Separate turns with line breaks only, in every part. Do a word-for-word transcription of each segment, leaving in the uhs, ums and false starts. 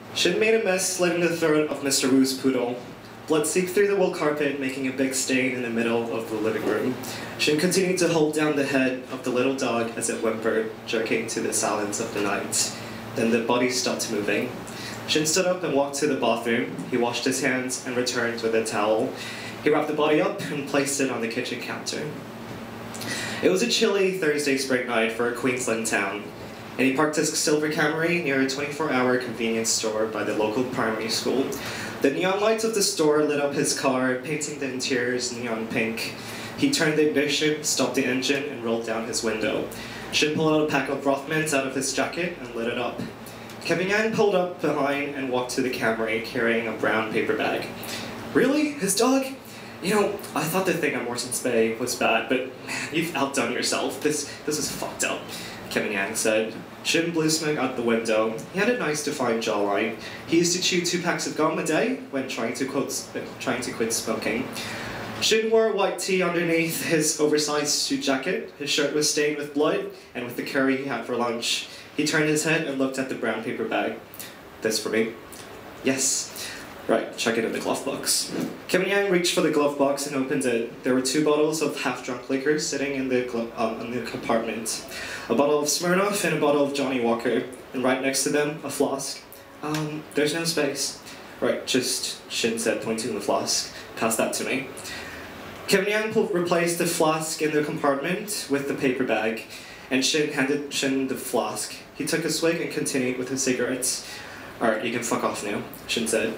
Shin made a mess slitting the throat of Mister Wu's poodle. Blood seeped through the wool carpet, making a big stain in the middle of the living room. Shin continued to hold down the head of the little dog as it whimpered, jerking to the silence of the night. Then the body stopped moving. Shin stood up and walked to the bathroom. He washed his hands and returned with a towel. He wrapped the body up and placed it on the kitchen counter. It was a chilly Thursday spring night for a Queensland town, and he parked his silver Camry near a twenty-four hour convenience store by the local primary school. The neon lights of the store lit up his car, painting the interiors neon pink. He turned the ignition, stopped the engine, and rolled down his window. Shin pulled out a pack of Rothmans out of his jacket and lit it up. Kevin Yang pulled up behind and walked to the Camry, carrying a brown paper bag. Really? His dog? You know, I thought the thing on Morrison's Bay was bad, but man, you've outdone yourself. This this is fucked up, Kevin Yang said. Shin blew smoke out the window. He had a nice defined jawline. He used to chew two packs of gum a day when trying to quit, trying to quit smoking. Shin wore a white tee underneath his oversized suit jacket. His shirt was stained with blood and with the curry he had for lunch. He turned his head and looked at the brown paper bag. This for me? Yes. Right, check it in the glove box. Kevin Yang reached for the glove box and opened it. There were two bottles of half-drunk liquor sitting in the, um, in the compartment. A bottle of Smirnoff and a bottle of Johnny Walker. And right next to them, a flask. Um, there's no space. Right, just, Shin said, pointing the flask. Pass that to me. Kevin Yang replaced the flask in the compartment with the paper bag, and Shin handed Shin the flask. He took a swig and continued with his cigarettes. Alright, you can fuck off now, Shin said.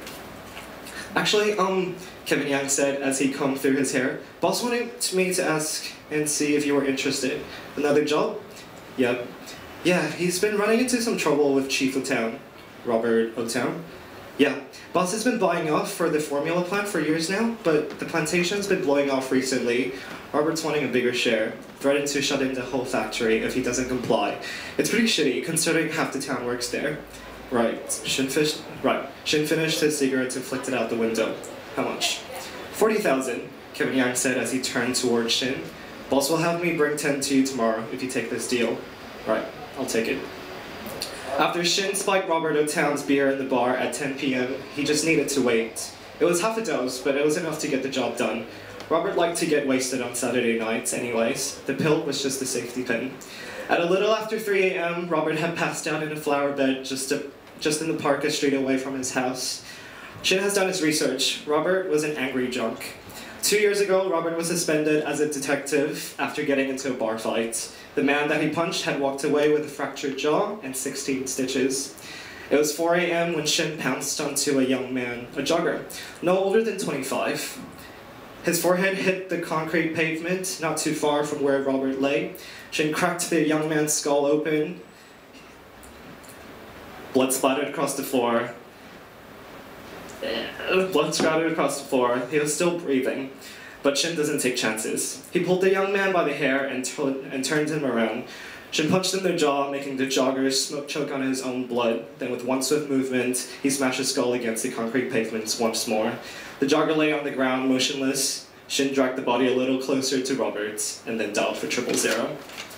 Actually, um, Kevin Yang said as he combed through his hair, boss wanted me to ask and see if you were interested. Another job? Yep. Yeah, he's been running into some trouble with Chief O'Town. Robert O'Town? Yeah. Boss has been buying off for the formula plant for years now, but the plantation's been blowing off recently. Robert's wanting a bigger share, threatened to shut in the whole factory if he doesn't comply. It's pretty shitty, considering half the town works there. Right. Shin, fish, right. Shin finished his cigarettes and flicked it out the window. How much? Forty thousand, Kevin Yang said as he turned towards Shin. Boss will have me bring ten to you tomorrow if you take this deal. Right, I'll take it. After Shin spiked Robert O'Town's beer in the bar at ten p m, he just needed to wait. It was half a dose, but it was enough to get the job done. Robert liked to get wasted on Saturday nights anyways. The pill was just a safety pin. At a little after three a m, Robert had passed out in a flower bed just to just in the park a street away from his house. Shin has done his research. Robert was an angry drunk. Two years ago, Robert was suspended as a detective after getting into a bar fight. The man that he punched had walked away with a fractured jaw and sixteen stitches. It was four a m when Shin pounced onto a young man, a jogger, no older than twenty-five. His forehead hit the concrete pavement not too far from where Robert lay. Shin cracked the young man's skull open. Blood splattered across the floor. Blood splattered across the floor. He was still breathing, but Shin doesn't take chances. He pulled the young man by the hair and, and turned him around. Shin punched him in the jaw, making the jogger smoke choke on his own blood. Then with one swift movement, he smashed his skull against the concrete pavements once more. The jogger lay on the ground, motionless. Shin dragged the body a little closer to Robert's, and then dialed for triple zero.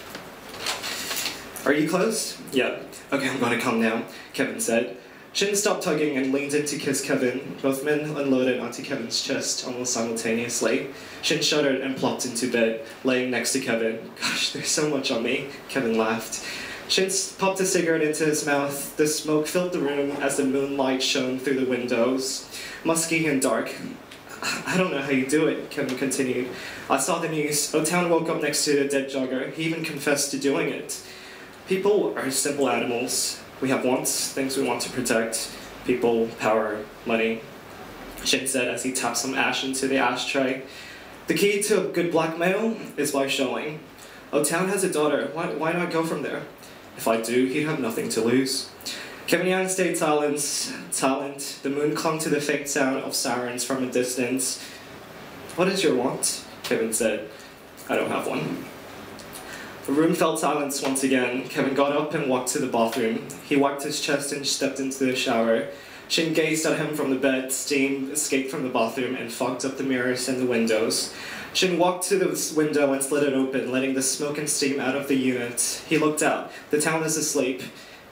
Are you close? Yeah. Okay, I'm gonna come now, Kevin said. Shin stopped tugging and leaned in to kiss Kevin. Both men unloaded onto Kevin's chest almost simultaneously. Shin shuddered and plopped into bed, laying next to Kevin. Gosh, there's so much on me, Kevin laughed. Shin popped a cigarette into his mouth. The smoke filled the room as the moonlight shone through the windows, musky and dark. I don't know how you do it, Kevin continued. I saw the news. O'Town woke up next to a dead jogger. He even confessed to doing it. People are simple animals. We have wants, things we want to protect. People, power, money. Shin said as he tapped some ash into the ashtray. The key to a good blackmail is by showing. O'Town has a daughter. Why, why not go from there? If I do, he'd have nothing to lose. Kevin Yang stayed silent. silent. The moon clung to the faint sound of sirens from a distance. What is your want? Kevin said. I don't have one. The room fell silence once again. Kevin got up and walked to the bathroom. He wiped his chest and stepped into the shower. Shin gazed at him from the bed. Steam escaped from the bathroom and fogged up the mirrors and the windows. Shin walked to the window and slid it open, letting the smoke and steam out of the unit. He looked out. The town is asleep.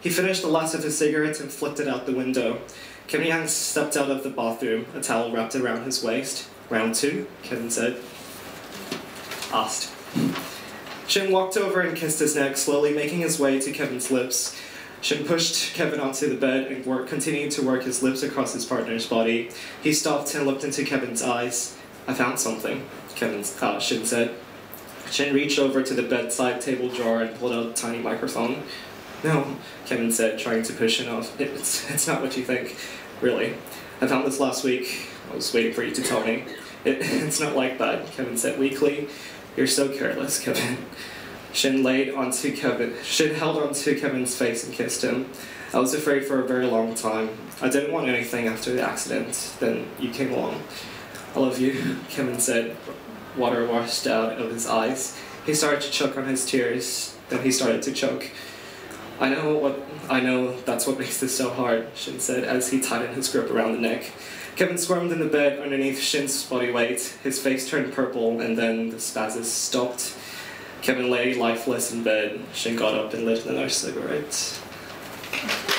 He finished the last of his cigarettes and flicked it out the window. Kevin Yang stepped out of the bathroom, a towel wrapped around his waist. Round two, Kevin said. Asked. Shin walked over and kissed his neck, slowly making his way to Kevin's lips. Shin pushed Kevin onto the bed and worked, continued to work his lips across his partner's body. He stopped and looked into Kevin's eyes. I found something, Kevin, uh, Shin said. Shin reached over to the bedside table drawer and pulled out a tiny microphone. No, Kevin said, trying to push Shin off. It's, it's not what you think, really. I found this last week. I was waiting for you to tell me. It, it's not like that, Kevin said weakly. You're so careless, Kevin. Shin laid onto Kevin. Shin held onto Kevin's face and kissed him. I was afraid for a very long time. I didn't want anything after the accident. Then you came along. I love you, Kevin said. Water washed out of his eyes. He started to choke on his tears. Then he started to choke. I know what I know. That's what makes this so hard, Shin said as he tightened his grip around the neck. Kevin squirmed in the bed underneath Shin's body weight. His face turned purple, and then the spasms stopped. Kevin lay lifeless in bed. Shin got up and lit another cigarette.